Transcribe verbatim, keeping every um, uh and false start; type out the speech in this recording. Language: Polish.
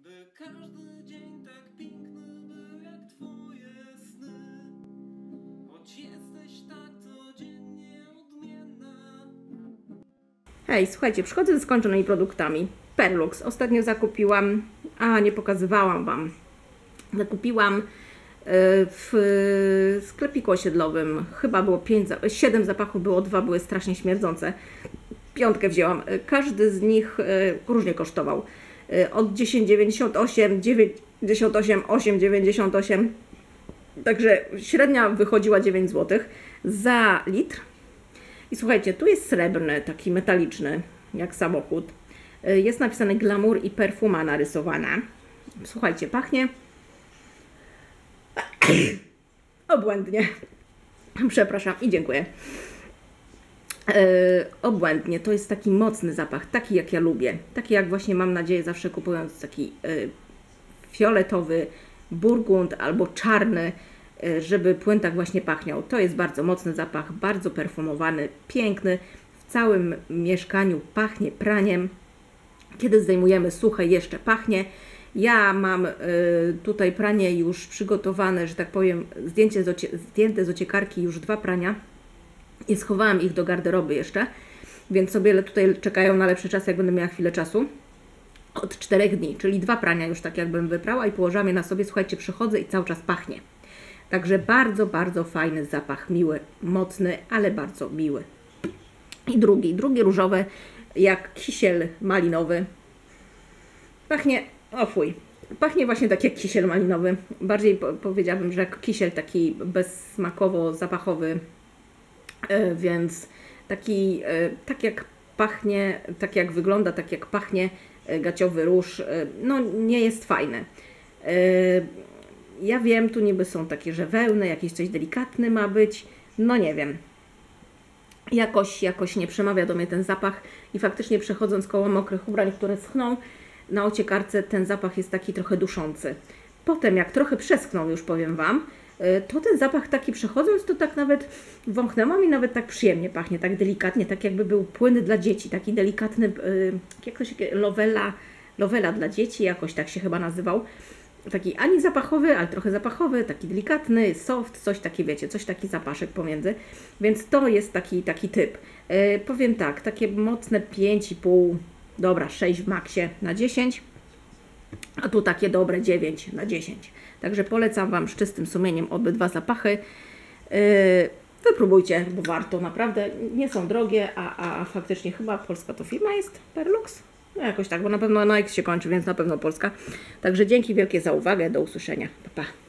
By każdy dzień tak piękny był jak twoje sny, choć jesteś tak codziennie odmienna. Hej, słuchajcie, przychodzę ze skończonymi produktami. Perlux. Ostatnio zakupiłam, a nie pokazywałam Wam. Zakupiłam w sklepiku osiedlowym. Chyba było pięć, siedem zapachów, było dwa, były strasznie śmierdzące. Piątkę wzięłam. Każdy z nich różnie kosztował. Od dziesięć dziewięćdziesiąt osiem, dziewięćdziesiąt osiem, osiem dziewięćdziesiąt osiem. Także średnia wychodziła dziewięć złotych za litr. I słuchajcie, tu jest srebrny, taki metaliczny, jak samochód. Jest napisane glamour i perfuma narysowana. Słuchajcie, pachnie obłędnie. Przepraszam i dziękuję. Yy, obłędnie. To jest taki mocny zapach, taki jak ja lubię. Taki jak właśnie mam nadzieję zawsze kupując taki yy, fioletowy burgund albo czarny, yy, żeby płyn tak właśnie pachniał. To jest bardzo mocny zapach, bardzo perfumowany, piękny. W całym mieszkaniu pachnie praniem. Kiedy zdejmujemy suche, jeszcze pachnie. Ja mam y, tutaj pranie już przygotowane, że tak powiem, zdjęcie z ocie, zdjęte z ociekarki już dwa prania i schowałam ich do garderoby jeszcze, więc sobie tutaj czekają na lepszy czas, jak będę miała chwilę czasu. Od czterech dni, czyli dwa prania już tak jakbym wyprała i położyłam je na sobie. Słuchajcie, przychodzę i cały czas pachnie. Także bardzo, bardzo fajny zapach, miły, mocny, ale bardzo miły. I drugi, drugi różowy, jak kisiel malinowy. Pachnie, o fuj, pachnie właśnie tak jak kisiel malinowy. Bardziej po, powiedziałabym, że jak kisiel taki bezsmakowo-zapachowy, yy, więc taki, yy, tak jak pachnie, tak jak wygląda, tak jak pachnie yy, gaciowy róż, yy, no nie jest fajny. Yy, ja wiem, tu niby są takie, że wełny, jakieś coś delikatne ma być, no nie wiem. Jakoś, jakoś nie przemawia do mnie ten zapach i faktycznie przechodząc koło mokrych ubrań, które schną, na ociekarce ten zapach jest taki trochę duszący. Potem jak trochę przeschną, już powiem Wam, to ten zapach taki przechodząc, to tak nawet wąchnęłam i nawet tak przyjemnie pachnie, tak delikatnie, tak jakby był płyn dla dzieci, taki delikatny, jak to się, Lovella, Lovella dla dzieci, jakoś tak się chyba nazywał. Taki ani zapachowy, ale trochę zapachowy, taki delikatny, soft, coś taki, wiecie, coś taki zapaszek pomiędzy. Więc to jest taki, taki typ. Yy, powiem tak, takie mocne pięć i pół, dobra, sześć w maksie na dziesięć, a tu takie dobre dziewięć na dziesięć. Także polecam Wam z czystym sumieniem obydwa zapachy. Yy, wypróbujcie, bo warto, naprawdę nie są drogie, a, a faktycznie chyba polska to firma jest, Perlux? No jakoś tak, bo na pewno na X się kończy, więc na pewno polska. Także dzięki wielkie za uwagę, do usłyszenia. Pa, pa.